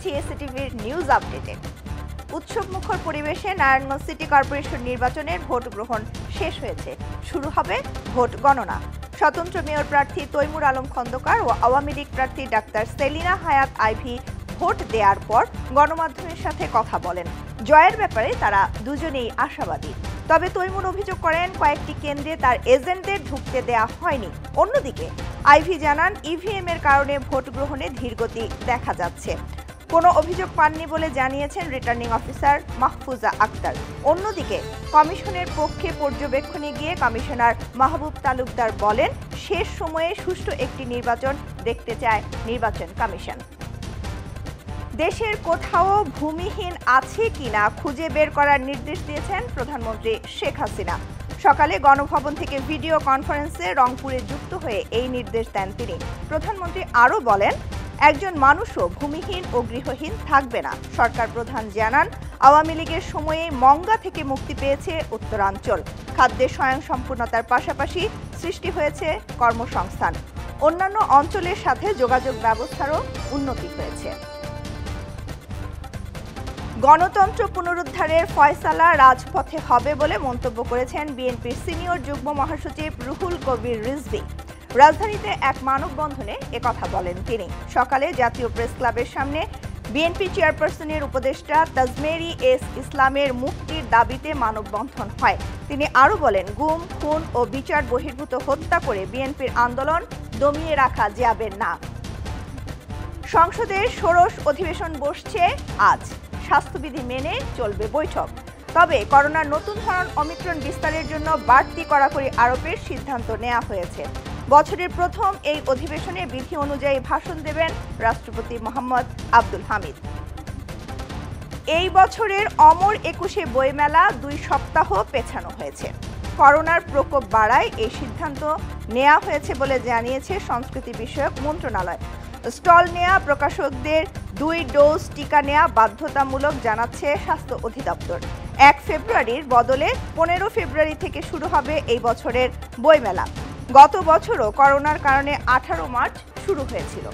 জানাচ্ছি এসিটিভির নিউজ আপডেটে। উৎসবমুখর পরিবেশে নারায়ণগঞ্জ সিটি কর্পোরেশন নির্বাচনের ভোট গ্রহণ শেষ হয়েছে। শুরু হবে ভোট গণনা। স্বতন্ত্র মেয়র প্রার্থী তৈমুর আলম খন্দকার ও আওয়ামী লীগ প্রার্থী ডাক্তার সেলিনা হায়াত আইভি ভোট দেওয়ার পর গণমাধ্যমের সাথে কথা বলেন। জয়ের ব্যাপারে তারা দুজনেই আশাবাদী। তবে তৈমুর অভিযোগ করেন কয়েকটি কেন্দ্রে তার এজেন্টদের ঢুকতে দেয়া হয়নি। অন্যদিকে আইভি জানান ইভিএম এর কারণে ভোট গ্রহণে ধীরগতি দেখা যাচ্ছে। কোনো অভিযোগ পাননি বলে জানিয়েছেন রিটার্নিং অফিসার মাহফুজা আক্তার। অন্যদিকে কমিশনের পক্ষে পর্যবেক্ষণে গিয়ে কমিশনার মাহবুব তালুকদার বলেন, শেষ সময়ে সুষ্ঠু একটি নির্বাচন দেখতে চায় নির্বাচন কমিশন। দেশের কোথাও ভূমিহীন আছে কিনা খুঁজে বের করার নির্দেশ দিয়েছেন প্রধানমন্ত্রী শেখ হাসিনা। সকালে গণভবন থেকে ভিডিও কনফারেন্সে রংপুরে যুক্ত হয়ে এই নির্দেশ দেন তিনি। প্রধানমন্ত্রী আরও বলেন, একজন মানুষও ভূমিহীন ও গৃহহীন থাকবে না। সরকার প্রধান জানান, আওয়ামী লীগের সময়ে মঙ্গা থেকে মুক্তি পেয়েছে উত্তরাঞ্চল। খাদ্যে স্বয়ংসম্পূর্ণতার পাশাপাশি সৃষ্টি হয়েছে কর্মসংস্থান। অন্যান্য অঞ্চলের সাথে যোগাযোগ ব্যবস্থারও উন্নতি হয়েছে। গণতন্ত্র পুনরুদ্ধারের ফয়সালা রাজপথে হবে বলে মন্তব্য করেছেন বিএনপির সিনিয়র যুগ্ম মহাসচিব রুহুল কবির রিজভী। রাজধানীতে এক মানববন্ধনে একথা বলেন তিনি। সকালে জাতীয় প্রেস ক্লাবের সামনে বিএনপি চেয়ারপারসনের উপদেষ্টা তাজমেরি এস ইসলামের মুক্তির দাবিতে মানববন্ধন হয়। তিনি আরও বলেন, গুম, খুন ও বিচার বহির্ভূত হত্যা করে বিএনপির আন্দোলন দমিয়ে রাখা যাবে না। সংসদের ষোড়শ অধিবেশন বসছে আজ। স্বাস্থ্যবিধি মেনে চলবে বৈঠক। তবে করোনার নতুন ধরন ওমিক্রন বিস্তারের জন্য বাড়তি কড়াকড়ি আরোপের সিদ্ধান্ত নেওয়া হয়েছে। বছরের প্রথম এই অধিবেশনে বিধি অনুযায়ী ভাষণ দেবেন রাষ্ট্রপতি মোহাম্মদ আব্দুল হামিদ। এই বছরের অমর ২১শে বইমেলা ২ সপ্তাহ পেছানো হয়েছে। করোনার প্রকোপ বাড়ায় এই সিদ্ধান্ত নেওয়া হয়েছে বলে জানিয়েছে সংস্কৃতি বিষয়ক মন্ত্রণালয়। স্টল নেয়া প্রকাশকদের ২ ডোজ টিকা নেওয়া বাধ্যতামূলক জানাচ্ছে স্বাস্থ্য অধিদপ্তর। ১ ফেব্রুয়ারির বদলে ১৫ ফেব্রুয়ারি থেকে শুরু হবে এই বছরের বইমেলা। গত বছরও করোনার কারণে ১৮ মার্চ শুরু হয়েছিল।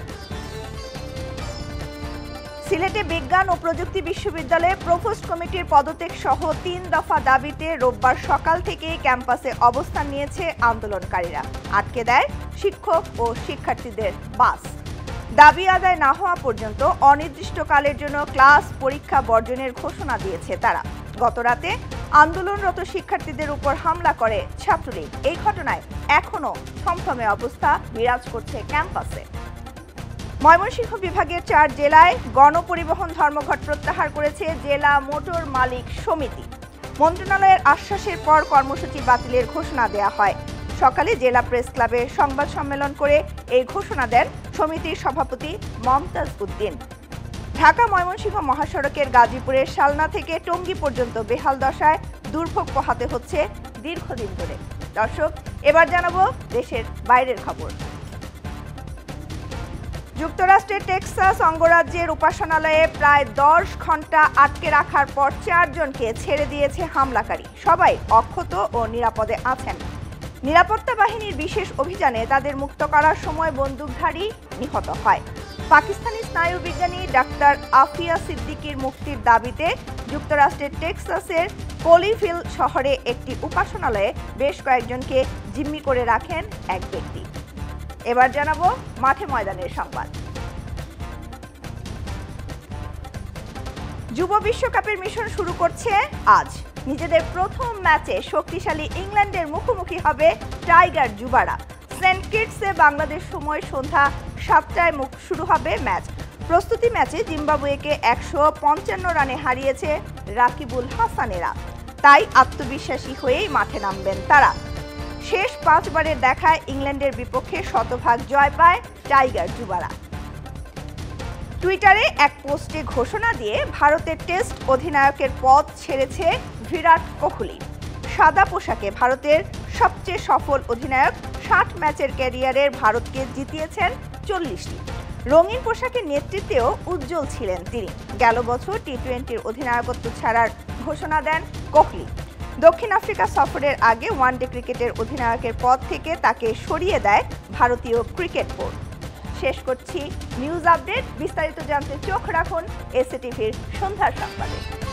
সিলেটে বিজ্ঞান ও প্রযুক্তি বিশ্ববিদ্যালয়ে প্রভোস্ট কমিটির পদত্যাগ সহ ৩ দফা দাবিতে রোববার সকাল থেকেই ক্যাম্পাসে অবস্থান নিয়েছে আন্দোলনকারীরা। আটকে দেয় শিক্ষক ও শিক্ষার্থীদের বাস। দাবি আদায় না হওয়া পর্যন্ত অনির্দিষ্টকালের জন্য ক্লাস পরীক্ষা বর্জনের ঘোষণা দিয়েছে তারা। গতরাতে আন্দোলনরত শিক্ষার্থীদের উপর হামলা করে ছাত্রলীগ। এই ঘটনায় এখনো থমথমে অবস্থা বিরাজ করছে ক্যাম্পাসে। ময়মনসিংহ বিভাগের ৪ জেলায় গণপরিবহন ধর্মঘট প্রত্যাহার করেছে জেলা মোটর মালিক সমিতি। মন্ত্রণালয়ের আশ্বাসের পর কর্মসূচি বাতিলের ঘোষণা দেয়া হয়। সকালে জেলা প্রেস ক্লাবে সংবাদ সম্মেলন করে এই ঘোষণা দেন সমিতির সভাপতি মমতাজ উদ্দিন। ঢাকা ময়মনসিংহ মহাসড়কের গাজীপুরের শালনা থেকে টঙ্গী পর্যন্ত বেহাল দশায় দুর্ভোগ পোহাতে হচ্ছে দীর্ঘদিন ধরে। দর্শক, এবার জানাবো দেশের বাইরের খবর। যুক্তরাষ্ট্রের টেক্সাস অঙ্গরাজ্যের উপাসনালয়ে প্রায় ১০ ঘন্টা আটকে রাখার পর ৪ জনকে ছেড়ে দিয়েছে হামলাকারী। সবাই অক্ষত ও নিরাপদে আছেন। নিরাপত্তা বাহিনীর বিশেষ অভিযানে তাদের মুক্ত করার সময় বন্দুকধারী নিহত হয়। পাকিস্তানি স্নায়ুবিজ্ঞানী ডাক্তার আফিয়া সিদ্দিকির মুক্তির দাবিতে যুক্তরাষ্ট্রের টেক্সাসের কোলিভিল শহরে একটি উপাসনালয়ে বেশ কয়েকজনকে জিম্মি করে রাখেন এক ব্যক্তি। এবার জানাবো মাঠে ময়দানের সংবাদ। যুব বিশ্বকাপের মিশন শুরু করছে আজ। নিজেদের প্রথম ম্যাচে শক্তিশালী ইংল্যান্ডের মুখোমুখি হবে টাইগার যুবারা। সেন্ট কিটসে বাংলাদেশ সময় সন্ধ্যা ৭টায় শুরু হবে ম্যাচ। প্রস্তুতি ম্যাচে জিম্বাবুয়েকে ১৫৫ রানে হারিয়েছে রাকিবুল হাসানেরা। তাই আত্মবিশ্বাসী হয়েই মাঠে নামবেন তারা। শেষ ৫ বারের দেখায় ইংল্যান্ডের বিপক্ষে শতভাগ জয় পায় টাইগার যুবারা। টুইটারে এক পোস্টে ঘোষণা দিয়ে ভারতের টেস্ট অধিনায়কের পদ ছেড়েছে বিরাট কোহলি। সাদা পোশাকে ভারতের সবচেয়ে সফল অধিনায়ক ৬০ ম্যাচের ক্যারিয়ারের ভারতকে জিতিয়েছেন ৪০টি। রঙিন পোশাকের নেতৃত্বেও উজ্জ্বল ছিলেন তিনি। গেল বছর টি-20-র অধিনায়কত্ব ছাড়ার ঘোষণা দেন কোহলি। দক্ষিণ আফ্রিকা সফরের আগে ওয়ানডে ক্রিকেটের অধিনায়কের পদ থেকে তাকে সরিয়ে দেয় ভারতীয় ক্রিকেট বোর্ড। শেষ করছি নিউজ আপডেট। বিস্তারিত জানতে চোখ রাখুন এসএটিভির সন্ধ্যার সংবাদে।